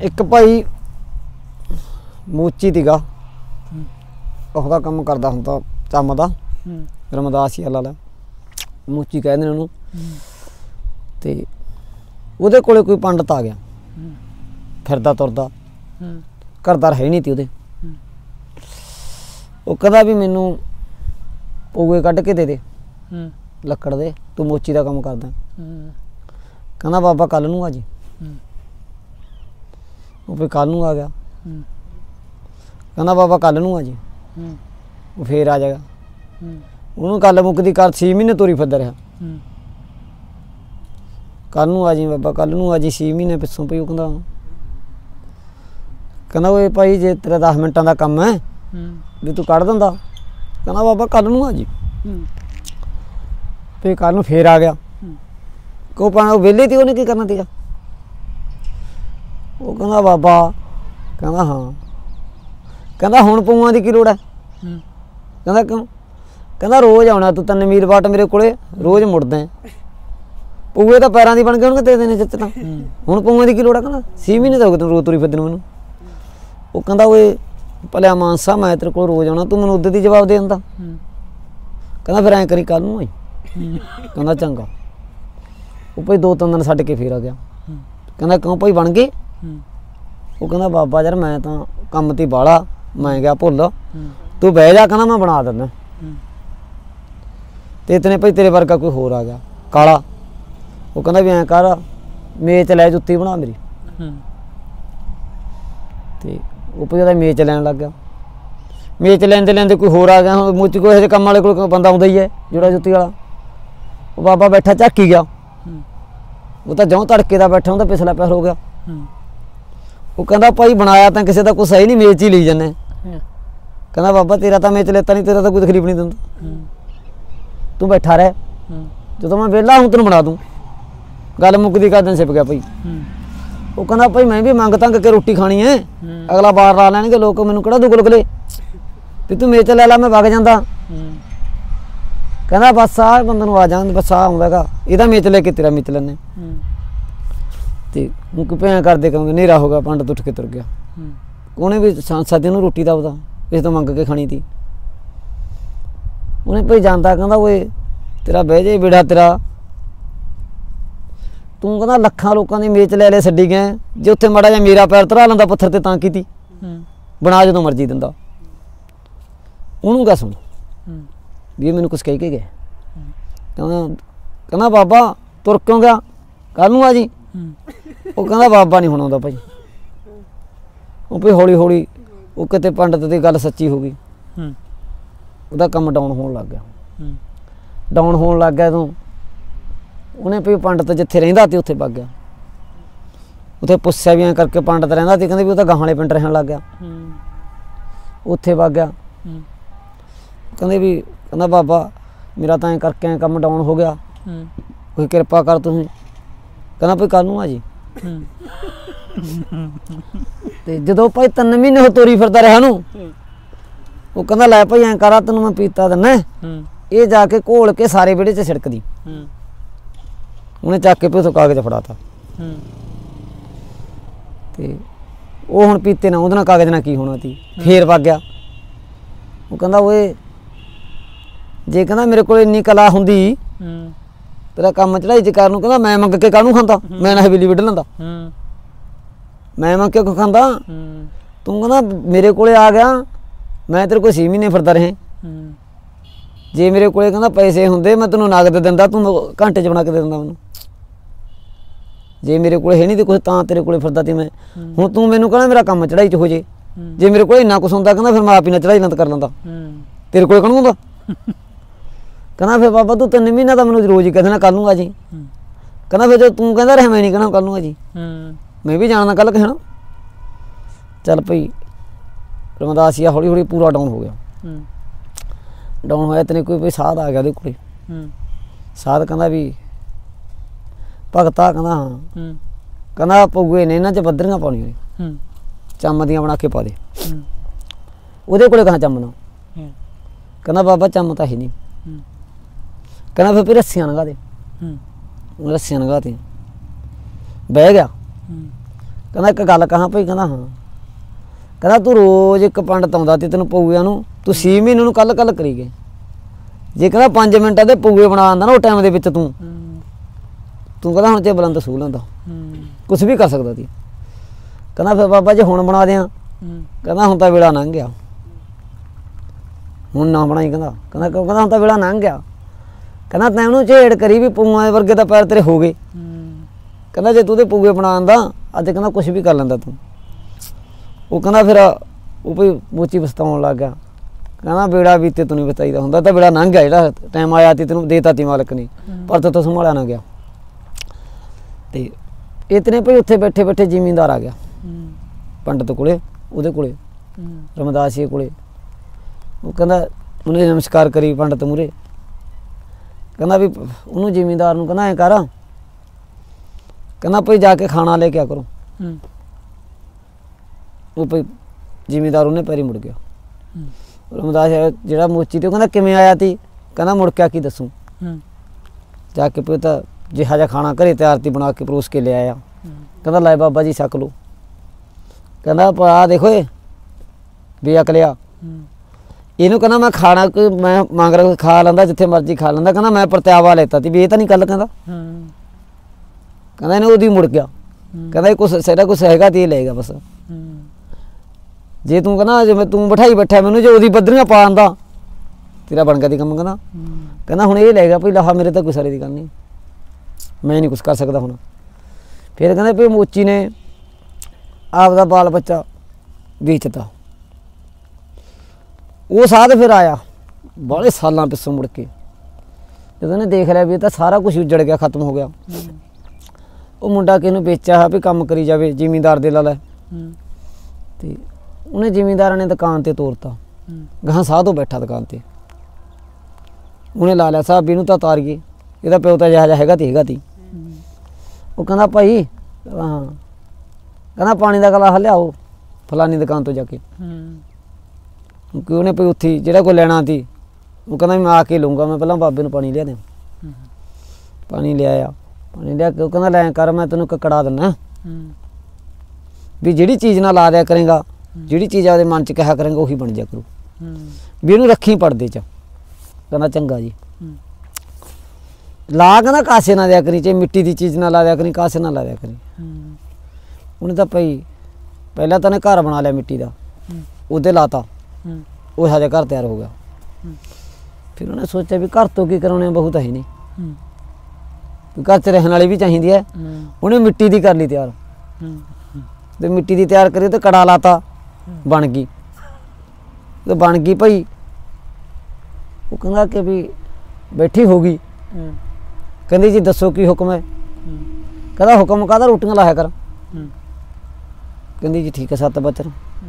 ਇੱਕ ਭਾਈ ਮੋਚੀ ਤੀਗਾ ਉਹਦਾ ਕੰਮ ਕਰਦਾ ਹੁੰਦਾ ਚੰਮ ਦਾ ਰਮਦਾਸੀਆ ਲਾ ਲੈ ਮੋਚੀ ਕਹਿੰਦੇ ਨੇ ਉਹਨੂੰ ਤੇ ਉਹਦੇ ਕੋਲੇ ਕੋਈ ਪੰਡਤ ਆ ਗਿਆ ਫਿਰਦਾ ਤੁਰਦਾ ਘਰਦਾਰ ਹੈ ਨਹੀਂ ਤੀ ਉਹਦੇ ਉਹ ਕਹਿੰਦਾ ਵੀ ਮੈਨੂੰ ਪਊਏ ਕੱਢ ਕੇ ਦੇ ਲੱਕੜ ਦੇ ਤੂੰ ਮੋਚੀ ਦਾ ਕੰਮ ਕਰਦਾ ਕਹਿੰਦਾ ਬਾਬਾ ਕੱਲ ਨੂੰ ਆ ਜੀ ਉਹ ਫਿਰ ਕੱਲ ਨੂੰ ਆ ਗਿਆ ਕਹਿੰਦਾ ਬਾਬਾ ਕੱਲ ਨੂੰ ਆ ਜੀ ਉਹ ਫੇਰ ਆ ਜਾਏਗਾ ਉਹਨੂੰ ਕੱਲ ਮੁੱਕਦੀ ਕੱਲ 6 ਮਹੀਨੇ ਤੋਰੀ ਫਿਰਦਾ ਰਿਹਾ ਕੱਲ ਨੂੰ ਆ ਜੀ ਬਾਬਾ ਕੱਲ ਨੂੰ ਆ ਜੀ 6 ਮਹੀਨੇ ਪਿੱਛੋਂ ਪਈ ਉਹ ਕਹਿੰਦਾ ਓਏ ਭਾਈ ਜੇ ਤੇਰਾ 10 ਮਿੰਟਾਂ ਦਾ ਕੰਮ ਹੈ ਵੀ ਤੂੰ ਕੱਢ ਦਿੰਦਾ ਕਹਿੰਦਾ ਬਾਬਾ ਕੱਲ ਨੂੰ ਆ ਜੀ ਤੇ ਕੱਲ ਨੂੰ ਫੇਰ ਆ ਗਿਆ ਕੋ ਪਾਣਾ ਵਿਹਲੇ ਤੀ ਉਹਨੇ ਕੀ ਕਰਨਾ ਤੀਗਾ ਉਹ ਕਹਿੰਦਾ ਬਾਬਾ ਕਹਿੰਦਾ ਹਾਂ ਕਹਿੰਦਾ ਹੁਣ ਪਊਆਂ ਦੀ ਕੀ ਲੋੜ ਹੈ ਕਹਿੰਦਾ ਕਿਉਂ ਕਹਿੰਦਾ ਰੋਜ਼ ਆਉਣਾ ਤੂੰ 3 ਮੀਲ ਬਾਟ ਮੇਰੇ ਕੋਲੇ ਰੋਜ਼ ਮੁੜਦਾ ਪਊਏ ਤਾਂ ਪੈਰਾਂ ਦੀ ਬਣ ਗਏ ਉਹਨੂੰ ਤੇਰੇ ਨੇ ਜਿੱਤ ਤਾਂ ਹੁਣ ਪਊਆਂ ਦੀ ਕੀ ਲੋੜ ਹੈ ਕਹਿੰਦਾ 6 ਮਹੀਨੇ ਤਾਂ ਹੋ ਗਏ ਤੈਨੂੰ ਰੋਜ਼ ਤੁਰੀ ਫਿਰਦੇ ਨੂੰ ਮੈਨੂੰ ਉਹ ਕਹਿੰਦਾ ਓਏ ਭਲਿਆ ਮਾਨਸਾ ਮੈਂ ਤੇਰੇ ਕੋਲ ਰੋਜ਼ ਆਉਣਾ ਤੂੰ ਮੈਨੂੰ ਉਦੋਂ ਦੀ ਜਵਾਬ ਦੇ ਦਿੰਦਾ ਕਹਿੰਦਾ ਫਿਰ ਐਂ ਕਰੀ ਕੱਲ ਨੂੰ ਆਈ ਕਹਿੰਦਾ ਚੰਗਾ ਉਹ ਭਾਈ 2-3 ਦਿਨ ਛੱਡ ਕੇ ਫੇਰ ਆ ਗਿਆ ਕਹਿੰਦਾ ਕਿਉਂ ਭਾਈ ਬਣ ਗਏ ਉਹ ਕਹਿੰਦਾ ਬਾਬਾ ਯਾਰ ਮੈਂ ਤਾਂ ਕੰਮ ਤੇ ਬਾਹਲਾ ਮੈਂ ਗਿਆ ਭੁੱਲ ਤੂੰ ਬਹਿ ਜਾ ਕਹਿੰਦਾ ਮੈਂ ਬਣਾ ਦਿੰਦਾ ਤੇ ਇਤਨੇ ਭਾਈ ਤੇਰੇ ਵਰਗਾ ਕੋਈ ਹੋਰ ਆ ਗਿਆ ਕਾਲਾ ਉਹ ਕਹਿੰਦਾ ਵੀ ਐਂ ਕਰ ਮੇਚ ਲੈ ਜੁੱਤੀ ਬਣਾ ਮੇਰੀ ਤੇ ਉਹ ਭਾਈ ਉਹਦਾ ਮੇਚ ਲੈਣ ਲੱਗ ਗਿਆ ਮੇਚ ਲੈਂਦੇ ਲੈਂਦੇ ਕੋਈ ਹੋਰ ਆ ਗਿਆ ਮੁੱਚ ਕੋਈ ਇਹੋ ਕੰਮ ਵਾਲੇ ਕੋਲ ਬੰਦਾ ਆਉਂਦਾ ਹੀ ਹੈ ਜਿਹੜਾ ਜੁੱਤੀ ਵਾਲਾ ਉਹ ਬਾਬਾ ਬੈਠਾ ਝਾਕੀ ਗਿਆ ਉਹ ਤਾਂ ਜਿਉਂ ਤੜਕੇ ਦਾ ਬੈਠਾ ਹੁੰਦਾ ਪਿਛਲਾ ਪੈਰ ਹੋ ਗਿਆ ਉਹ ਕਹਿੰਦਾ ਭਾਈ ਬਣਾਇਆ ਤਾਂ ਕਿਸੇ ਦਾ ਕੁਛ ਸਹੀ ਨਹੀਂ ਮੇਚ ਹੀ ਲਈ ਜਾਂਦੇ ਕਹਿੰਦਾ ਬਾਬਾ ਤੇਰਾ ਤਾਂ ਮੇਚ ਲੈਤਾ ਨਹੀਂ ਤੇਰਾ ਤਾਂ ਕੋਈ ਤਕਲੀਫ ਨਹੀਂ ਦਿੰਦਾ ਤੂੰ ਬੈਠਾ ਰਹਿ ਜਦੋਂ ਮੈਂ ਵਿਹਲਾ ਹੂੰ ਤੈਨੂੰ ਬਣਾ ਦੂੰ ਗੱਲ ਮੁੱਕਦੀ ਕਰ ਦਿਨ ਛਿਪ ਗਿਆ ਭਾਈ ਉਹ ਕਹਿੰਦਾ ਭਾਈ ਮੈਂ ਵੀ ਮੰਗ ਤੰਗ ਕੇ ਰੋਟੀ ਖਾਣੀ ਹੈ ਅਗਲਾ ਬਾਰ ਲਾ ਲੈਣਗੇ ਲੋਕ ਮੈਨੂੰ ਕਿਹੜਾ ਦੁਗਲਗਲੇ ਤੇ ਤੂੰ ਮੇਚ ਲੈ ਲਾ ਮੈਂ ਵਗ ਜਾਂਦਾ ਕਹਿੰਦਾ ਬਸ ਆ ਬੰਦੇ ਨੂੰ ਆ ਜਾਂਦੇ ਬਸ ਆ ਆਉਂਦਾਗਾ ਇਹਦਾ ਮੇਚ ਲੈ ਕੇ ਤੇਰਾ ਮੇਚ ਲੈਣੇ ਤੇ ਮੁੱਕ ਪਿਆ ਕਰਦੇ ਕਹਾਂਗੇ ਹਨੇਰਾ ਹੋ ਗਿਆ ਪੰਡਤ ਉੱਠ ਕੇ ਤੁਰ ਗਿਆ ਉਹਨੇ ਵੀ ਸਾਂਸਦ ਨੂੰ ਰੋਟੀ ਦਾ ਉਹਦਾ ਇਸ ਤੋਂ ਮੰਗ ਕੇ ਖਾਣੀ ਤੀ ਉਹਨੇ ਭਾਈ ਜਾਂਦਾ ਕਹਿੰਦਾ ਓਏ ਤੇਰਾ ਬਹਿ ਜੇ ਬੇੜਾ ਤੇਰਾ ਤੂੰ ਕਹਿੰਦਾ ਲੱਖਾਂ ਲੋਕਾਂ ਦੀ ਮੇਚ ਲੈ ਛੱਡੀ ਗਏ ਜੇ ਉੱਥੇ ਮਾੜਾ ਜਿਹਾ ਮੇਰਾ ਪੈਰ ਧਰਾ ਲੈਂਦਾ ਪੱਥਰ ਤੇ ਤਾਂ ਕੀਤੀ ਬਣਾ ਜਦੋਂ ਮਰਜ਼ੀ ਦਿੰਦਾ ਉਹਨੂੰ ਕਹ ਸੁਣ ਵੀ ਇਹ ਮੈਨੂੰ ਕੁਛ ਕਹਿ ਕੇ ਗਿਆ ਕਹਿੰਦਾ ਬਾਬਾ ਤੁਰ ਕਿਉਂ ਗਿਆ ਕੱਲ ਨੂੰ ਆ ਜੀ ਉਹ ਕਹਿੰਦਾ ਬਾਬਾ ਨਹੀਂ ਹੁਣ ਆਉਂਦਾ ਭਾਈ ਉਹ ਭਾਈ ਹੌਲੀ ਹੌਲੀ ਉਹ ਕਿਤੇ ਪੰਡਤ ਦੀ ਗੱਲ ਸੱਚੀ ਹੋ ਗਈ ਉਹਦਾ ਕੰਮ ਡਾਊਨ ਹੋਣ ਲੱਗ ਗਿਆ ਤੂੰ ਉਹਨੇ ਭਾਈ ਪੰਡਤ ਜਿੱਥੇ ਰਹਿੰਦਾ ਸੀ ਉੱਥੇ ਵਗ ਗਿਆ ਉੱਥੇ ਪੁੱਛਿਆ ਵੀ ਐਂ ਕਰਕੇ ਪੰਡਤ ਰਹਿੰਦਾ ਸੀ ਕਹਿੰਦੇ ਵੀ ਉਹ ਤਾਂ ਗਾਹਾਂ ਵਾਲੇ ਪਿੰਡ ਰਹਿਣ ਲੱਗ ਗਿਆ ਉੱਥੇ ਵਗ ਗਿਆ ਕਹਿੰਦੇ ਵੀ ਕਹਿੰਦਾ ਬਾਬਾ ਮੇਰਾ ਤਾਂ ਐਂ ਕਰਕੇ ਐਂ ਕੰਮ ਡਾਊਨ ਹੋ ਗਿਆ ਕੋਈ ਕਿਰਪਾ ਕਰ ਤੁਸੀਂ ਕਹਿੰਦਾ ਭਾਈ ਕੱਲ ਨੂੰ ਆ ਜੀ ਤੇ ਜਦੋਂ ਭਾਈ 3 ਮਹੀਨੇ ਹੋ ਤੋਰੀ ਫਿਰਦਾ ਰਿਹਾ ਨੂੰ ਉਹ ਕਹਿੰਦਾ ਲੈ ਭਾਈ ਐਂ ਕਰਾ ਤੈਨੂੰ ਮੈਂ ਪੀਤਾ ਦਿੰਨਾ ਇਹ ਜਾ ਕੇ ਘੋਲ ਕੇ ਸਾਰੇ ਵਿਹੜੇ 'ਚ ਛਿੜਕਦੀ ਉਹਨੇ ਚੱਕ ਕੇ ਉੱਥੋਂ ਕਾਗਜ਼ ਫੜਾਤਾ ਤੇ ਉਹ ਹੁਣ ਪੀਤੇ ਨਾ ਉਹਦੇ ਨਾਲ ਕਾਗਜ਼ ਨਾਲ ਕੀ ਹੋਣਾ ਸੀ ਫੇਰ ਵਗ ਗਿਆ ਉਹ ਕਹਿੰਦਾ ਓਏ ਜੇ ਕਹਿੰਦਾ ਮੇਰੇ ਕੋਲ ਇੰਨੀ ਕਲਾ ਹੁੰਦੀ ਤੇਰਾ ਕੰਮ ਚੜਾਈ ਚ ਕਰਨ ਨੂੰ ਕਹਿੰਦਾ ਮੈਂ ਮੰਗ ਕੇ ਕਾਹਨੂੰ ਖਾਂਦਾ ਮੈਂ ਨਾ ਹਵੇਲੀ ਵੱਢ ਲੈਂਦਾ ਮੈਂ ਮੰਗ ਕੇ ਖਾਂਦਾ ਤੂੰ ਕਹਿੰਦਾ ਮੇਰੇ ਕੋਲੇ ਆ ਗਿਆ ਮੈਂ ਤੇਰੇ ਕੋਲ 6 ਮਹੀਨੇ ਫਿਰਦਾ ਰਹੇ ਜੇ ਮੇਰੇ ਕੋਲੇ ਕਹਿੰਦਾ ਪੈਸੇ ਹੁੰਦੇ ਮੈਂ ਤੈਨੂੰ ਨਗਦ ਦਿੰਦਾ ਤੂੰ ਘੰਟੇ 'ਚ ਬਣਾ ਕੇ ਦੇ ਦਿੰਦਾ ਮੈਨੂੰ ਜੇ ਮੇਰੇ ਕੋਲੇ ਹੈ ਨਹੀਂ ਤੇ ਕੁਛ ਤਾਂ ਤੇਰੇ ਕੋਲੇ ਫਿਰਦਾ ਤੇ ਮੈਂ ਹੁਣ ਤੂੰ ਮੈਨੂੰ ਕਹਿੰਦਾ ਮੇਰਾ ਕੰਮ ਚੜਾਈ 'ਚ ਹੋ ਜੇ ਜੇ ਮੇਰੇ ਕੋਲ ਇੰਨਾ ਕੁਛ ਹੁੰਦਾ ਕਹਿੰਦਾ ਫਿਰ ਮੈਂ ਆਪ ਹੀ ਨਾ ਚੜਾਈ ਲੰਤ ਕਰ ਲੈਂਦਾ ਤੇਰੇ ਕੋਲੇ ਕਹਣ ਹੁੰਦਾ ਕਹਿੰਦਾ ਫਿਰ ਬਾਬਾ ਤੂੰ 3 ਮਹੀਨਾ ਤਾਂ ਮੈਨੂੰ ਰੋਜ਼ ਹੀ ਕਹਿੰਦਾ ਕੱਲ ਨੂੰ ਆ ਜੀ ਕਹਿੰਦਾ ਫਿਰ ਜੇ ਤੂੰ ਕਹਿੰਦਾ ਰਿਹਾ ਮੈਂ ਨਹੀਂ ਕਹਿਣਾ ਕੱਲ ਨੂੰ ਆ ਜੀ ਮੈਂ ਵੀ ਜਾਣਦਾ ਕੱਲ ਕਹਿਣਾ ਚੱਲ ਭਾਈ ਰਮਦਾਸੀਆ ਹੌਲੀ ਹੌਲੀ ਪੂਰਾ ਡਾਊਨ ਹੋ ਗਿਆ ਡਾਊਨ ਹੋਇਆ ਤੈਨੂੰ ਕੋਈ ਸਾਧ ਆ ਗਿਆ ਉਹਦੇ ਕੋਲੇ ਸਾਧ ਕਹਿੰਦਾ ਵੀ ਭਗਤਾ ਕਹਿੰਦਾ ਹਾਂ ਕਹਿੰਦਾ ਪਊਏ ਨੇ ਇਹਨਾਂ 'ਚ ਬੱਦਰੀਆਂ ਪਾਉਣੀਆਂ ਚੰਮ ਦੀਆਂ ਬਣਾ ਕੇ ਪਾ ਦੇ ਉਹਦੇ ਕੋਲੇ ਕਹਾਂ ਚੰਮ ਨਾ ਕਹਿੰਦਾ ਬਾਬਾ ਚੰਮ ਤਾਂ ਹੀ ਨਹੀਂ ਕਹਿੰਦਾ ਫਿਰ ਰੱਸੀਆਂ ਲੰਘਾ ਦੇ ਰੱਸੀਆਂ ਲੰਘਾ ਤੇ ਬਹਿ ਗਿਆ ਕਹਿੰਦਾ ਇੱਕ ਗੱਲ ਕਹਾਂ ਭਾਈ, ਕਹਿੰਦਾ ਹਾਂ। ਕਹਿੰਦਾ ਤੂੰ ਰੋਜ਼ ਇੱਕ ਪੰਡਤ ਆਉਂਦਾ ਤੇ ਤੈਨੂੰ ਪਊਆਂ ਨੂੰ ਤੂੰ 6 ਮਹੀਨੇ ਨੂੰ ਕੱਲ ਕਰੀ ਗਏ। ਜੇ ਕਹਿੰਦਾ 5 ਮਿੰਟਾਂ ਦੇ ਪਊਏ ਬਣਾ ਆਂਦਾ ਨਾ ਉਹ ਟਾਈਮ ਦੇ ਵਿੱਚ ਤੂੰ ਕਹਿੰਦਾ ਹੁਣ ਤੇ ਬੁਲੰਦ ਸੂ ਲੈਂਦਾ, ਕੁਛ ਵੀ ਕਰ ਸਕਦਾ ਸੀ। ਕਹਿੰਦਾ ਫਿਰ ਬਾਬਾ ਜੀ ਹੁਣ ਬਣਾ ਦਿਆਂ। ਕਹਿੰਦਾ ਹੁਣ ਤਾਂ ਵੇਲਾ ਲੰਘ ਗਿਆ, ਹੁਣ ਨਾ ਬਣਾਈ। ਕਹਿੰਦਾ ਹੁਣ ਤਾਂ ਵੇਲਾ ਲੰਘ ਗਿਆ। ਕਹਿੰਦਾ ਤੈਂ ਉਹਨੂੰ ਝੇੜ ਕਰੀ ਵੀ ਪਊਆਂ ਦੇ ਵਰਗੇ ਤਾਂ ਪੈਰ ਤੇਰੇ ਹੋ ਗਏ। ਕਹਿੰਦਾ ਜੇ ਤੂੰ ਉਹਦੇ ਪਊਏ ਬਣਾ ਆਂਦਾ ਅੱਜ ਕਹਿੰਦਾ ਕੁਛ ਵੀ ਕਰ ਲੈਂਦਾ ਤੂੰ। ਉਹ ਕਹਿੰਦਾ ਫਿਰ ਉਹ ਭਾਈ ਮੋਚੀ ਪਛਤਾਉਣ ਲੱਗ ਗਿਆ। ਕਹਿੰਦਾ ਬੇੜਾ ਬੀਤੇ ਤੂੰ ਨਹੀਂ ਬਤਾਈਦਾ ਹੁੰਦਾ, ਤਾਂ ਬੇੜਾ ਲੰਘ ਗਿਆ, ਜਿਹੜਾ ਟਾਈਮ ਆਇਆ ਤੀ ਤੈਨੂੰ ਦੇਤਾ ਤੀ ਮਾਲਕ ਨੇ, ਪਰ ਤੂੰ ਸੰਭਾਲਿਆ ਨਾ ਗਿਆ। ਤੇ ਇਤਨੇ ਭਾਈ ਉੱਥੇ ਬੈਠੇ ਬੈਠੇ ਜ਼ਿਮੀਂਦਾਰ ਆ ਗਿਆ ਪੰਡਤ ਕੋਲੇ, ਉਹਦੇ ਕੋਲੇ ਰਮਦਾਸ ਜੀ ਕੋਲੇ। ਉਹ ਕਹਿੰਦਾ ਉਹਨੇ ਨਮਸਕਾਰ ਕਰੀ ਪੰਡਤ ਮੂਹਰੇ। ਕਹਿੰਦਾ ਵੀ ਉਹਨੂੰ ਜ਼ਿਮੀਂਦਾਰ ਨੂੰ ਕਹਿੰਦਾ ਐਂ ਕਰ, ਕਹਿੰਦਾ ਭਾਈ ਜਾ ਕੇ ਖਾਣਾ ਲੈ ਕੇ ਆ ਕਰੋ। ਉਹ ਭਾਈ ਜ਼ਿਮੀਂਦਾਰ ਉਹਨੇ ਪੈਰੀ ਮੁੜ ਗਿਆ। ਰਮਦਾਸ ਜਿਹੜਾ ਮੋਚੀ ਤੇ ਉਹ ਕਹਿੰਦਾ ਕਿਵੇਂ ਆਇਆ ਤੀ? ਕਹਿੰਦਾ ਮੁੜ ਕੇ ਕੀ ਦੱਸੂ, ਜਾ ਕੇ ਭਾਈ ਤਾਂ ਜਿਹਾ ਜਿਹਾ ਖਾਣਾ ਘਰੇ ਤਿਆਰ ਤੀ ਬਣਾ ਕੇ ਪਰੋਸ ਕੇ ਲੈ ਆਇਆ। ਕਹਿੰਦਾ ਲੈ ਬਾਬਾ ਜੀ ਛਕ ਲਓ। ਕਹਿੰਦਾ ਆ ਦੇਖੋ ਇਹ ਬੇਅਕਲਿਆ, ਇਹਨੂੰ ਕਹਿੰਦਾ ਮੈਂ ਖਾਣਾ ਮੈਂ ਮੰਗ ਖਾ ਲੈਂਦਾ, ਜਿੱਥੇ ਮਰਜ਼ੀ ਖਾ ਲੈਂਦਾ। ਕਹਿੰਦਾ ਮੈਂ ਪਰਤਿਆਵਾ ਲੈਤਾ ਤੀ ਵੀ ਇਹ ਤਾਂ ਨਹੀਂ ਗੱਲ। ਕਹਿੰਦਾ ਇਹਨੇ ਉਹਦੀ ਮੁੜ ਗਿਆ। ਕਹਿੰਦਾ ਇਹ ਕੁਛ ਸਾਡਾ ਕੁਛ ਹੈਗਾ ਤੇ ਇਹ ਲਏਗਾ ਬਸ। ਜੇ ਤੂੰ ਕਹਿੰਦਾ ਜਿਵੇਂ ਤੂੰ ਬਿਠਾਈ ਬੈਠਾ ਮੈਨੂੰ, ਜੇ ਉਹਦੀ ਬੱਦਰੀਆਂ ਪਾ ਆਂਦਾ ਤੇਰਾ ਬਣ ਗਿਆ ਦੀ ਕੰਮ। ਕਹਿੰਦਾ ਹੁਣ ਇਹ ਲਏਗਾ ਭਾਈ ਲਾਹਾ, ਮੇਰੇ ਤਾਂ ਕੋਈ ਸਾਰੀ ਦੀ ਗੱਲ ਨਹੀਂ, ਮੈਂ ਨਹੀਂ ਕੁਛ ਕਰ ਸਕਦਾ ਹੁਣ। ਫਿਰ ਕਹਿੰਦੇ ਵੀ ਮੋਚੀ ਨੇ ਆਪਦਾ ਬਾਲ ਬੱਚਾ ਵੇਚਤਾ। ਉਹ ਸਾਧ ਫਿਰ ਆਇਆ ਬਾਹਲੇ ਸਾਲਾਂ ਪਿੱਛੋਂ ਮੁੜ ਕੇ, ਜਦੋਂ ਉਹਨੇ ਦੇਖ ਲਿਆ ਵੀ ਇਹ ਤਾਂ ਸਾਰਾ ਕੁਛ ਉੱਜੜ ਗਿਆ, ਖਤਮ ਹੋ ਗਿਆ। ਉਹ ਮੁੰਡਾ ਕਿਹਨੂੰ ਵੇਚਿਆ ਵੀ ਕੰਮ ਕਰੀ ਜਾਵੇ, ਜ਼ਿਮੀਂਦਾਰ ਦੇ ਲਾ ਲੈ। ਤੇ ਉਹਨੇ ਜ਼ਿਮੀਂਦਾਰਾਂ ਨੇ ਦੁਕਾਨ ਤੇ ਤੋਰਤਾ, ਗਾਹਾਂ ਸਾਧ ਤੋਂ ਬੈਠਾ ਦੁਕਾਨ ਤੇ। ਉਹਨੇ ਲਾ ਲਿਆ ਸਾਹਿਬ ਇਹਨੂੰ ਤਾਂ ਤਾਰੀਏ, ਇਹਦਾ ਪਿਓ ਤਾਂ ਜਿਹਾ ਜਿਹਾ ਹੈਗਾ ਤੀ। ਉਹ ਕਹਿੰਦਾ ਭਾਈ ਹਾਂ, ਕਹਿੰਦਾ ਪਾਣੀ ਦਾ ਗਲਾਸ ਲਿਆਓ ਫਲਾਨੀ ਦੁਕਾਨ ਤੋਂ ਜਾ ਕੇ। ਕਿਉਂਕਿ ਉਹਨੇ ਭਾਈ ਉੱਥੇ ਜਿਹੜਾ ਕੋਈ ਲੈਣਾ ਤੀ, ਉਹ ਕਹਿੰਦਾ ਮੈਂ ਆ ਕੇ ਲਊਂਗਾ, ਮੈਂ ਪਹਿਲਾਂ ਬਾਬੇ ਨੂੰ ਪਾਣੀ ਲਿਆ ਦੇ। ਪਾਣੀ ਲਿਆਇਆ, ਪਾਣੀ ਲਿਆ ਕੇ ਉਹ ਕਹਿੰਦਾ ਲੈ ਕਰ ਮੈਂ ਤੈਨੂੰ ਕਕੜਾ ਦਿੰਦਾ ਵੀ ਜਿਹੜੀ ਚੀਜ਼ ਨਾਲ ਲਾ ਦਿਆ ਕਰੇਗਾ, ਜਿਹੜੀ ਚੀਜ਼ ਆਪਦੇ ਮਨ 'ਚ ਕਿਹਾ ਕਰੇਗਾ ਉਹੀ ਬਣ ਜਾ ਕਰੂ, ਵੀ ਇਹਨੂੰ ਰੱਖੀ ਪੜਦੇ 'ਚ। ਕਹਿੰਦਾ ਚੰਗਾ ਜੀ। ਲਾ ਕਹਿੰਦਾ ਕਾਸੇ ਨਾ ਦਿਆ ਕਰੀ, ਚਾਹੇ ਮਿੱਟੀ ਦੀ ਚੀਜ਼ ਨਾਲ ਲਾ ਦਿਆ ਕਰੀ, ਕਾਸੇ ਨਾਲ ਲਾ ਦਿਆ ਕਰੀ। ਉਹਨੇ ਤਾਂ ਭਾਈ ਪਹਿਲਾਂ ਤਾਂ ਉਹਨੇ ਘਰ ਬਣਾ ਲਿਆ ਮਿੱਟੀ ਦਾ, ਉਹਦੇ ਲਾਤਾ, ਉਹ ਇਹੋ ਜਿਹਾ ਘਰ ਤਿਆਰ ਹੋ ਗਿਆ। ਫਿਰ ਉਹਨੇ ਸੋਚਿਆ ਵੀ ਘਰ ਤੋਂ ਕੀ ਕਰਾਉਣੇ, ਬਹੁਤ ਹੈ ਨਹੀਂ, ਘਰ 'ਚ ਰਹਿਣ ਵਾਲੀ ਵੀ ਚਾਹੀਦੀ ਹੈ। ਉਹਨੇ ਮਿੱਟੀ ਦੀ ਕਰ ਲਈ ਤਿਆਰ, ਤੇ ਮਿੱਟੀ ਦੀ ਤਿਆਰ ਕਰੀ ਤੇ ਕੜਾ ਲਾਤਾ, ਬਣ ਗਈ। ਤੇ ਬਣ ਗਈ ਭਾਈ, ਉਹ ਕਹਿੰਦਾ ਕਿ ਵੀ ਬੈਠੀ ਹੋ ਗਈ। ਕਹਿੰਦੀ ਜੀ ਦੱਸੋ ਕੀ ਹੁਕਮ ਹੈ? ਕਹਿੰਦਾ ਹੁਕਮ ਕਾਹਦਾ, ਰੋਟੀਆਂ ਲਾਇਆ ਕਰ। ਕਹਿੰਦੀ ਜੀ ਠੀਕ ਹੈ 7 ਬਚਨ।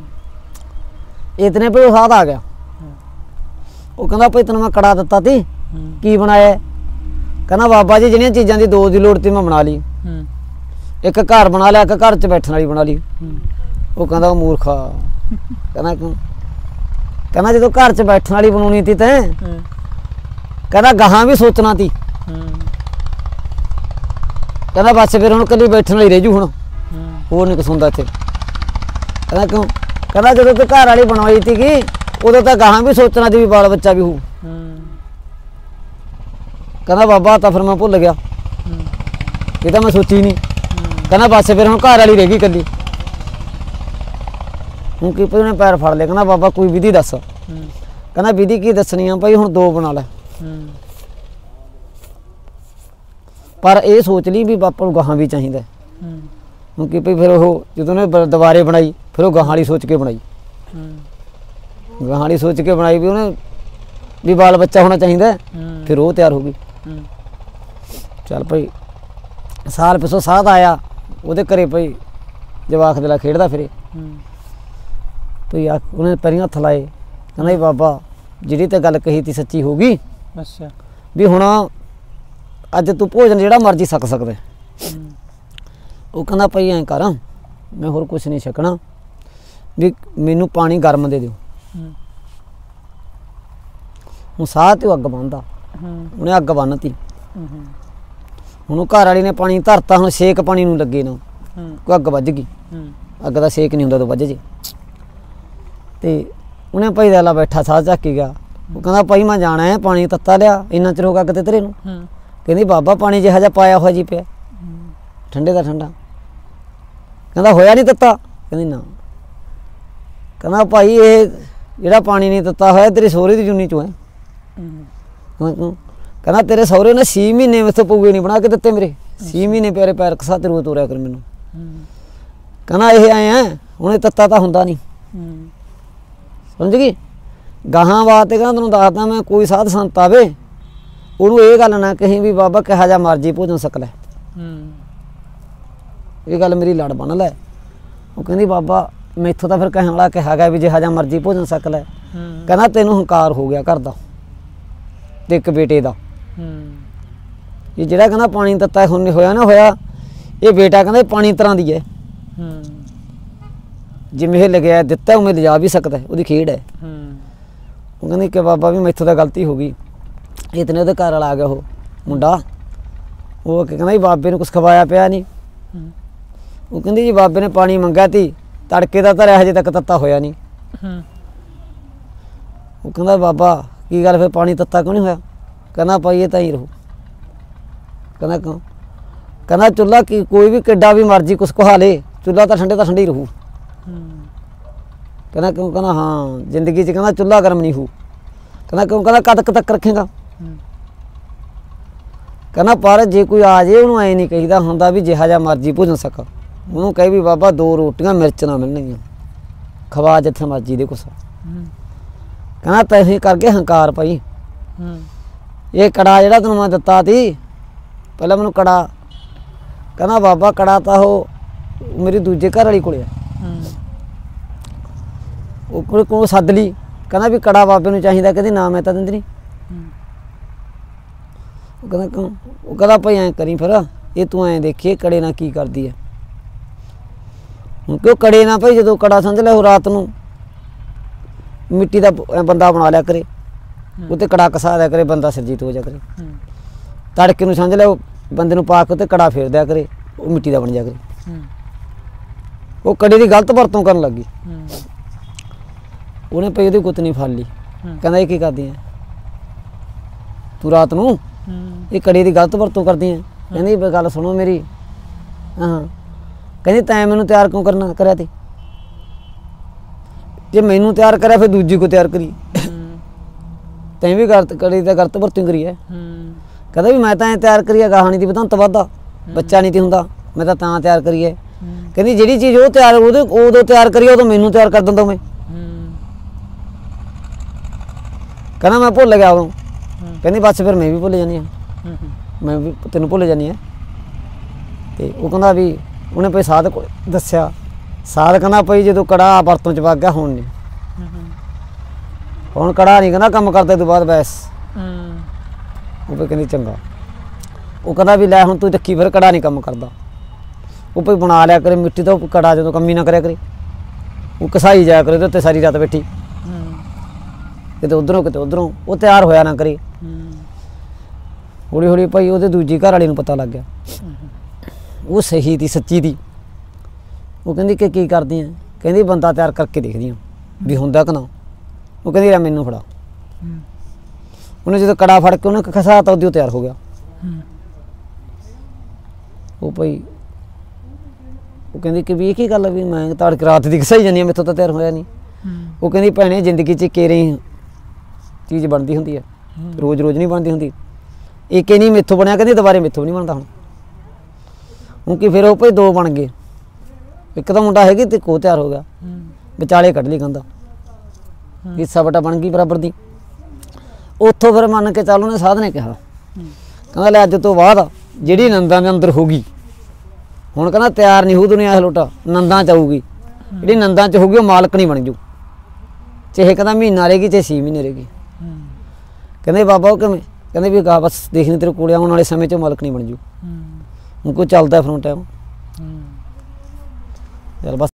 ਇਤਨੇ ਭਾਈ ਉਹ ਸਾਧ ਆ ਗਿਆ। ਉਹ ਕਹਿੰਦਾ ਭਾਈ ਤੈਨੂੰ ਮੈਂ ਕੜਾ ਦਿੱਤਾ ਤੀ, ਕੀ ਬਣਾਇਆ? ਕਹਿੰਦਾ ਬਾਬਾ ਜੀ ਜਿਹੜੀਆਂ ਚੀਜ਼ਾਂ ਦੀ 2 ਦੀ ਲੋੜ ਤੀ ਮੈਂ ਬਣਾ ਲਈ, ਇੱਕ ਘਰ ਬਣਾ ਲਿਆ, ਇੱਕ ਘਰ 'ਚ ਬੈਠਣ ਵਾਲੀ ਬਣਾ ਲਈ। ਉਹ ਕਹਿੰਦਾ ਉਹ ਮੂਰਖਾ, ਕਹਿੰਦਾ ਕਿਉਂ? ਕਹਿੰਦਾ ਜਦੋਂ ਘਰ 'ਚ ਬੈਠਣ ਵਾਲੀ ਬਣਾਉਣੀ ਤੀ ਤੈਂ, ਕਹਿੰਦਾ ਗਾਹਾਂ ਵੀ ਸੋਚਣਾ ਤੀ। ਕਹਿੰਦਾ ਬਸ ਫਿਰ ਹੁਣ ਇਕੱਲੀ ਬੈਠਣ ਵਾਲੀ ਰਹਿ ਜੂ, ਹੁਣ ਹੋਰ ਨਹੀਂ ਕੁਛ ਹੁੰਦਾ ਇੱਥੇ। ਕਹਿੰਦਾ ਕਿਉਂ? ਕਹਿੰਦਾ ਜਦੋਂ ਤੂੰ ਘਰ ਵਾਲੀ ਬਣਵਾਈ ਤੀ ਗੀ ਉਦੋਂ ਤਾਂ ਗਾਹਾਂ ਵੀ ਸੋਚਣਾ ਤੀ ਵੀ ਬਾਲ ਬੱਚਾ ਵੀ ਹੋਊ। ਕਹਿੰਦਾ ਬਾਬਾ ਤਾਂ ਫਿਰ ਮੈਂ ਭੁੱਲ ਗਿਆ, ਇਹ ਤਾਂ ਮੈਂ ਸੋਚੀ ਨਹੀਂ। ਕਹਿੰਦਾ ਬਸ ਫਿਰ ਹੁਣ ਘਰ ਵਾਲੀ ਰਹਿ ਗਈ ਇਕੱਲੀ। ਹੁਣ ਕੀ ਭਾਈ ਉਹਨੇ ਪੈਰ ਫੜ ਲਿਆ। ਕਹਿੰਦਾ ਬਾਬਾ ਕੋਈ ਵਿਧੀ ਦੱਸ। ਕਹਿੰਦਾ ਵਿਧੀ ਕੀ ਦੱਸਣੀ ਆ ਭਾਈ, ਹੁਣ 2 ਬਣਾ ਲੈ, ਪਰ ਇਹ ਸੋਚ ਲਈ ਵੀ ਬਾਪਾ ਨੂੰ ਗਾਹਾਂ ਵੀ ਚਾਹੀਦਾ। ਕਿਉਂਕਿ ਭਾਈ ਫਿਰ ਉਹ ਜਦੋਂ ਉਹਨੇ ਦੁਬਾਰੇ ਬਣਾਈ, ਫਿਰ ਉਹ ਗਾਹਾਂ ਵਾਲੀ ਸੋਚ ਕੇ ਬਣਾਈ, ਗਾਹਾਂ ਵਾਲੀ ਸੋਚ ਕੇ ਬਣਾਈ ਵੀ ਉਹਨੇ ਵੀ ਬਾਲ ਬੱਚਾ ਹੋਣਾ ਚਾਹੀਦਾ। ਫਿਰ ਉਹ ਤਿਆਰ ਹੋ ਗਈ। ਚੱਲ ਭਾਈ ਸਾਲ ਪਿੱਛੋਂ ਸਾਧ ਆਇਆ, ਉਹਦੇ ਘਰੇ ਭਾਈ ਜਵਾਕ ਦੇ ਨਾਲ ਖੇਡਦਾ ਫਿਰੇ। ਭਾਈ ਉਹਨੇ ਪੈਰੀਂ ਹੱਥ ਲਾਏ, ਕਹਿੰਦਾ ਜੀ ਬਾਬਾ ਜਿਹੜੀ ਤੇ ਗੱਲ ਕਹੀ ਤੀ ਸੱਚੀ ਹੋ ਗਈ। ਅੱਛਾ ਵੀ ਹੁਣ ਅੱਜ ਤੂੰ ਭੋਜਨ ਜਿਹੜਾ ਮਰਜ਼ੀ ਛਕ ਸਕਦਾ। ਉਹ ਕਹਿੰਦਾ ਭਾਈ ਐਂ ਕਰ, ਮੈਂ ਹੋਰ ਕੁਛ ਨਹੀਂ ਛਕਣਾ, ਵੀ ਮੈਨੂੰ ਪਾਣੀ ਗਰਮ ਦੇ ਦਿਓ। ਹੁਣ ਸਾਹ ਤੇ ਅੱਗ ਬੰਨਦਾ, ਉਹਨੇ ਅੱਗ ਬੰਨਤੀ। ਹੁਣ ਉਹ ਘਰ ਵਾਲੀ ਨੇ ਪਾਣੀ ਧਰਤਾ, ਹੁਣ ਛੇਕ ਪਾਣੀ ਨੂੰ ਲੱਗੇ ਨਾ, ਕੋਈ ਅੱਗ ਵੱਜ ਗਈ, ਅੱਗ ਦਾ ਸੇਕ ਨਹੀਂ ਹੁੰਦਾ ਤਾਂ ਵੱਜ ਜੇ। ਤੇ ਉਹਨੇ ਭਾਈ ਦਾ ਲਾ ਬੈਠਾ ਸਾਹ ਚੱਕ ਕੇ ਗਿਆ। ਉਹ ਕਹਿੰਦਾ ਭਾਈ ਮੈਂ ਜਾਣਾ ਹੈ, ਪਾਣੀ ਤੱਤਾ ਲਿਆ, ਇੰਨਾ ਚਿਰ ਹੋ ਗਿਆ ਅੱਗ ਤੇ ਤੇਰੇ ਨੂੰ। ਕਹਿੰਦੀ ਬਾਬਾ ਪਾਣੀ ਜਿਹਾ ਜਿਹਾ ਪਾਇਆ ਹੋਇਆ ਜੀ ਪਿਆ, ਠੰਡੇ ਦਾ ਠੰਡਾ। ਕਹਿੰਦਾ ਹੋਇਆ ਨਹੀਂ ਤੱਤਾ? ਕਹਿੰਦੀ ਨਾ। ਕਹਿੰਦਾ ਭਾਈ ਇਹ ਜਿਹੜਾ ਪਾਣੀ ਨਹੀਂ ਤੱਤਾ ਹੋਇਆ ਤੇਰੇ ਸਹੁਰੇ ਦੀ ਜੁੰਨੀ ਚੋਂ ਹੈ। ਕਹਿੰਦਾ ਤੇਰੇ ਸਹੁਰੇ ਨੇ 6 ਮਹੀਨੇ ਮੈਥੋਂ ਪਊਏ ਨਹੀਂ ਬਣਾ ਕੇ ਦਿੱਤੇ ਮੇਰੇ, 6 ਮਹੀਨੇ ਪਿਆਰੇ ਪੈਰ ਕਸਾ ਤੇ ਰੋਜ਼ ਤੋਰਿਆ ਕਰ ਮੈਨੂੰ। ਕਹਿੰਦਾ ਇਹ ਆਏ ਆ ਹੁਣ, ਇਹ ਤੱਤਾ ਤਾਂ ਹੁੰਦਾ ਨਹੀਂ, ਸਮਝ ਗਈ। ਗਾਹਾਂ ਵਾਸਤੇ ਕਹਿੰਦਾ ਤੈਨੂੰ ਦੱਸਦਾ ਮੈਂ, ਕੋਈ ਸਾਧ ਸੰਤ ਆਵੇ ਉਹਨੂੰ ਇਹ ਗੱਲ ਨਾ ਕਹੀਂ ਵੀ ਬਾਬਾ ਕਿਹਾ ਜਾ ਮਰਜੀ ਭੋਜਨ ਛਕ ਲੈ, ਇਹ ਗੱਲ ਮੇਰੀ ਲੜ ਬਣ ਲੈ। ਉਹ ਕਹਿੰਦੀ ਬਾਬਾ ਮੈਥੋਂ ਤਾਂ ਫਿਰ ਕਹਿਣ ਵਾਲਾ ਕਿਹਾ ਗਿਆ ਵੀ ਜਿਹਾ ਜਾ ਮਰਜੀ ਭੋਜਨ ਛਕ ਲੈ। ਕਹਿੰਦਾ ਤੈਨੂੰ ਹੰਕਾਰ ਹੋ ਗਿਆ ਘਰ ਦਾ ਤੇ ਇੱਕ ਬੇਟੇ ਦਾ। ਇਹ ਜਿਹੜਾ ਕਹਿੰਦਾ ਪਾਣੀ ਤੱਤਾ ਹੁਣ ਹੋਇਆ ਨਾ ਹੋਇਆ, ਇਹ ਬੇਟਾ ਕਹਿੰਦਾ ਪਾਣੀ ਤਰ੍ਹਾਂ ਦੀ ਹੈ, ਜਿਵੇਂ ਇਹ ਲੱਗਿਆ ਦਿੱਤਾ ਉਵੇਂ ਲਿਜਾ ਵੀ ਸਕਦਾ, ਉਹਦੀ ਖੇਡ ਹੈ। ਉਹ ਕਹਿੰਦੀ ਕਿ ਬਾਬਾ ਵੀ ਮੈਥੋਂ ਤਾਂ ਗਲਤੀ ਹੋ ਗਈ। ਇਤਨੇ ਉਹਦੇ ਘਰ ਵਾਲਾ ਆ ਗਿਆ, ਉਹ ਮੁੰਡਾ, ਉਹ ਕਹਿੰਦਾ ਜੀ ਬਾਬੇ ਨੂੰ ਕੁਛ ਖਵਾਇਆ ਪਿਆ ਨਹੀਂ। ਉਹ ਕਹਿੰਦੀ ਜੀ ਬਾਬੇ ਨੇ ਪਾਣੀ ਮੰਗਿਆ ਤੀ, ਤੜਕੇ ਦਾ ਧਰਿਆ ਹਜੇ ਤੱਕ ਤੱਤਾ ਹੋਇਆ ਨਹੀਂ। ਉਹ ਕਹਿੰਦਾ ਬਾਬਾ ਕੀ ਗੱਲ ਫਿਰ ਪਾਣੀ ਤੱਤਾ ਕਿਉਂ ਨਹੀਂ ਹੋਇਆ? ਕਹਿੰਦਾ ਭਾਈ ਇਹ ਤਾਂ ਹੀ ਰਹੂ। ਕਹਿੰਦਾ ਕਿਉਂ? ਕਹਿੰਦਾ ਚੁੱਲ੍ਹਾ ਕੀ ਕੋਈ ਵੀ ਕਿੱਡਾ ਵੀ ਮਰਜੀ ਕੁਛ ਕਹਾ ਲੇ, ਚੁੱਲ੍ਹਾ ਤਾਂ ਠੰਡੇ ਹੀ ਰਹੂ। ਕਹਿੰਦਾ ਕਿਉਂ? ਕਹਿੰਦਾ ਹਾਂ ਜ਼ਿੰਦਗੀ 'ਚ ਕਹਿੰਦਾ ਚੁੱਲ੍ਹਾ ਗਰਮ ਨਹੀਂ ਹੋਊ। ਕਹਿੰਦਾ ਕਿਉਂ? ਕਹਿੰਦਾ ਕਦ ਤੱਕ ਰੱਖੇਗਾ? ਕਹਿੰਦਾ ਪਰ ਜੇ ਕੋਈ ਆ ਜੇ ਉਹਨੂੰ ਐਂ ਨਹੀਂ ਕਹੀਦਾ ਹੁੰਦਾ ਵੀ ਜਿਹਾ ਜਿਹਾ ਮਰਜੀ ਭੋਜਨ ਛਕ, ਉਹਨੂੰ ਕਹੇ ਵੀ ਬਾਬਾ 2 ਰੋਟੀਆਂ ਮਿਰਚ ਨਾ ਮਿਲਣਗੀਆਂ, ਖਵਾ ਜਿੱਥੇ ਮਰਜੀ ਦੇ ਕੁਛ। ਕਹਿੰਦਾ ਤੈਂ ਕਰਕੇ ਹੰਕਾਰ ਭਾਈ, ਇਹ ਕੜਾ ਜਿਹੜਾ ਤੈਨੂੰ ਮੈਂ ਦਿੱਤਾ ਤੀ ਪਹਿਲਾਂ ਮੈਨੂੰ ਕੜਾ, ਕਹਿੰਦਾ ਬਾਬਾ ਕੜਾ ਤਾਂ ਉਹ ਮੇਰੀ ਦੂਜੇ ਘਰ ਵਾਲੀ ਕੋਲੇ ਆ, ਉਹ ਕੋਲ ਸੱਦ ਲਈ। ਕਹਿੰਦਾ ਵੀ ਕੜਾ ਬਾਬੇ ਨੂੰ ਚਾਹੀਦਾ, ਕਹਿੰਦੀ ਨਾ ਮੈਂ ਤਾਂ ਦਿੰਦੀ ਨਹੀਂ। ਉਹ ਕਹਿੰਦਾ ਕਿਉਂ? ਉਹ ਕਹਿੰਦਾ ਭਾਈ ਐਂ ਕਰੀ ਫਿਰ, ਇਹ ਤੂੰ ਐਂ ਦੇਖੀਏ ਕੜੇ ਨਾਲ ਕੀ ਕਰਦੀ ਹੈ। ਹੁਣ ਕਿਉਂ ਕੜੇ ਨਾਲ ਭਾਈ ਜਦੋਂ ਕੜਾ ਸਮਝ ਲਿਆ ਉਹ ਰਾਤ ਨੂੰ ਮਿੱਟੀ ਦਾ ਬੰਦਾ ਬਣਾ ਲਿਆ ਕਰੇ, ਉਹ 'ਤੇ ਕੜਾ ਕਸਾ ਦਿਆ ਕਰੇ, ਬੰਦਾ ਸਰਜੀਤ ਹੋ ਜਾ ਕਰੇ। ਤੜਕੇ ਨੂੰ ਸਮਝ ਲਿਆ ਉਹ ਬੰਦੇ ਨੂੰ ਪਾ ਕੇ ਉੱਤੇ ਕੜਾ ਫੇਰ ਦਿਆ ਕਰੇ, ਉਹ ਮਿੱਟੀ ਦਾ ਬਣ ਜਾ ਕਰੇ। ਉਹ ਕੜੇ ਦੀ ਗਲਤ ਵਰਤੋਂ ਕਰਨ ਲੱਗੀ। ਉਹਨੇ ਭਾਈ ਉਹਦੀ ਗੁੱਤ ਨਹੀਂ ਫੜ ਲਈ। ਕਹਿੰਦਾ ਇਹ ਕੀ ਕਰਦੀ ਹੈ ਤੂੰ ਰਾਤ ਨੂੰ, ਇਹ ਕੜੇ ਦੀ ਗਲਤ ਵਰਤੋਂ ਕਰਦੀ ਹੈ। ਕਹਿੰਦੀ ਗੱਲ ਸੁਣੋ ਮੇਰੀ, ਹਾਂ ਕਹਿੰਦੀ ਤੈਂ ਮੈਨੂੰ ਤਿਆਰ ਕਿਉਂ ਕਰਿਆ ਤੀ? ਜੇ ਮੈਨੂੰ ਤਿਆਰ ਕਰਿਆ ਫਿਰ ਦੂਜੀ ਕੋ ਤਿਆਰ ਕਰੀ, ਤੈਂ ਵੀ ਕੜੀ ਦਾ ਗਲਤ ਵਰਤੋਂ ਕਰੀ ਹੈ। ਕਹਿੰਦਾ ਵੀ ਮੈਂ ਤਾਂ ਐਂ ਤਿਆਰ ਕਰੀ ਹੈ, ਗਾਹਾਂ ਨਹੀਂ ਤੀ ਬਤੰਤ ਵਾਧਾ, ਬੱਚਾ ਨਹੀਂ ਤੀ ਹੁੰਦਾ, ਮੈਂ ਤਾਂ ਤਿਆਰ ਕਰੀ ਹੈ। ਕਹਿੰਦੀ ਜਿਹੜੀ ਚੀਜ਼ ਉਹ ਤਿਆਰ ਉਦੋਂ ਤਿਆਰ ਕਰੀ ਉਦੋਂ ਮੈਨੂੰ ਤਿਆਰ ਕਰ ਦਿੰਦਾ ਮੈਂ। ਕਹਿੰਦਾ ਮੈਂ ਭੁੱਲ ਗਿਆ ਉਦੋਂ। ਕਹਿੰਦੀ ਬਸ ਫਿਰ ਮੈਂ ਵੀ ਭੁੱਲ ਜਾਂਦੀ ਹਾਂ, ਮੈਂ ਵੀ ਤੈਨੂੰ ਭੁੱਲ ਜਾਂਦੀ ਹਾਂ। ਅਤੇ ਉਹ ਕਹਿੰਦਾ ਵੀ ਉਹਨੇ ਭਾਈ ਸਾਧ ਕੋਲ ਦੱਸਿਆ। ਸਾਧ ਕਹਿੰਦਾ ਭਾਈ ਜਦੋਂ ਕੜਾ ਵਰਤੋਂ 'ਚ ਵਗ ਗਿਆ ਹੁਣ ਨਹੀਂ, ਹੁਣ ਕੜਾ ਨਹੀਂ ਕਹਿੰਦਾ ਕੰਮ ਕਰਦੇ ਤੋਂ ਬਾਅਦ ਬੈਸ। ਉਹ ਭਾਈ ਕਹਿੰਦੀ ਚੰਗਾ। ਉਹ ਕਹਿੰਦਾ ਵੀ ਲੈ ਹੁਣ ਤੂੰ ਦੇਖੀ ਫਿਰ ਕੜਾ ਨਹੀਂ ਕੰਮ ਕਰਦਾ। ਉਹ ਭਾਈ ਬਣਾ ਲਿਆ ਕਰੇ ਮਿੱਟੀ ਦਾ ਕੜਾ, ਜਦੋਂ ਕੰਮੀ ਨਾ ਕਰਿਆ ਕਰੇ, ਉਹ ਘਸਾਈ ਜਾਇਆ ਕਰੇ ਉਹਦੇ ਉੱਤੇ ਸਾਰੀ ਰਾਤ ਬੈਠੀ, ਕਿਤੇ ਉੱਧਰੋਂ ਕਿਤੇ ਉੱਧਰੋਂ, ਉਹ ਤਿਆਰ ਹੋਇਆ ਨਾ ਕਰੇ। ਹੌਲੀ ਹੌਲੀ ਭਾਈ ਉਹਦੇ ਦੂਜੀ ਘਰ ਵਾਲੀ ਨੂੰ ਪਤਾ ਲੱਗ ਗਿਆ, ਉਹ ਸਹੀ ਤੀ ਸੱਚੀ ਦੀ। ਉਹ ਕਹਿੰਦੀ ਕਿ ਕੀ ਕਰਦੀ ਹੈ? ਕਹਿੰਦੀ ਬੰਦਾ ਤਿਆਰ ਕਰਕੇ ਦੇਖਦੀ ਹਾਂ ਵੀ ਹੁੰਦਾ ਕਿ ਨਾ। ਉਹ ਕਹਿੰਦੀ ਲੈ ਮੈਨੂੰ ਫੜਾ। ਉਹਨੇ ਜਦੋਂ ਕੜਾ ਫੜ ਕੇ ਉਹਨੇ ਖਸਾ ਤਾ ਉਹਦੀ ਤਿਆਰ ਹੋ ਗਿਆ। ਉਹ ਭਾਈ ਉਹ ਕਹਿੰਦੀ ਕਿ ਵੀ ਇਹ ਕੀ ਗੱਲ ਵੀ ਮੈਂ ਤੜਕੇ ਰਾਤ ਦੀ ਘਸਾਈ ਜਾਂਦੀ ਹਾਂ, ਮੈਥੋਂ ਤਾਂ ਤਿਆਰ ਹੋਇਆ ਨਹੀਂ। ਉਹ ਕਹਿੰਦੀ ਭੈਣੇ ਜ਼ਿੰਦਗੀ 'ਚ ਕੇਰੇ ਚੀਜ਼ ਬਣਦੀ ਹੁੰਦੀ ਹੈ, ਰੋਜ਼ ਰੋਜ਼ ਨਹੀਂ ਬਣਦੀ ਹੁੰਦੀ। ਇੱਕ ਹੀ ਨਹੀਂ ਮੈਥੋਂ ਬਣਿਆ, ਕਹਿੰਦੀ ਦੁਬਾਰੇ ਮੈਥੋਂ ਨਹੀਂ ਬਣਦਾ ਹੁਣ। ਕਿਉਂਕਿ ਫਿਰ ਉਹ ਭਾਈ 2 ਬਣ ਗਏ, ਇੱਕ ਤਾਂ ਮੁੰਡਾ ਹੈਗੀ ਤੇ ਕੋ ਤਿਆਰ ਹੋ ਗਿਆ, ਵਿਚਾਲੇ ਕੱਢ ਲਈ ਕਹਿੰਦਾ ਹਿੱਸਾ ਵਟਾ ਬਣ ਗਈ ਬਰਾਬਰ ਦੀ। ਉੱਥੋਂ ਫਿਰ ਮੰਨ ਕੇ ਚੱਲ ਉਹਨੇ ਸਾਧ ਨੇ ਕਿਹਾ, ਕਹਿੰਦਾ ਲੈ ਅੱਜ ਤੋਂ ਬਾਅਦ ਜਿਹੜੀ ਨੰਦਾਂ ਦੇ ਅੰਦਰ ਹੋ ਗਈ, ਹੁਣ ਕਹਿੰਦਾ ਤਿਆਰ ਨਹੀਂ ਹੋਊ ਦੁਨੀਆ ਹਲੋਟਾ, ਨੰਦਾਂ 'ਚ ਆਊਗੀ। ਜਿਹੜੀ ਨੰਦਾਂ 'ਚ ਹੋਊਗੀ ਉਹ ਮਾਲਕ ਨਹੀਂ ਬਣ ਜੂ, ਚਾਹੇ ਕਹਿੰਦਾ ਮਹੀਨਾ ਰਹੇਗੀ ਚਾਹੇ 6 ਮਹੀਨੇ ਰਹੇਗੀ। ਕਹਿੰਦੇ ਬਾਬਾ ਉਹ ਕਿਵੇਂ? ਕਹਿੰਦੇ ਵੀ ਗਾ ਬਸ ਦੇਖਣੀ ਤੇਰੇ ਕੋਲ ਆਉਣ ਵਾਲੇ ਸਮੇਂ 'ਚ ਮਾਲਕ ਨਹੀਂ ਬਣ ਜੂ। ਹੁਣ ਕੋਈ ਚੱਲਦਾ ਫਿਰ ਟਾਈਮ, ਚੱਲ ਬਸ।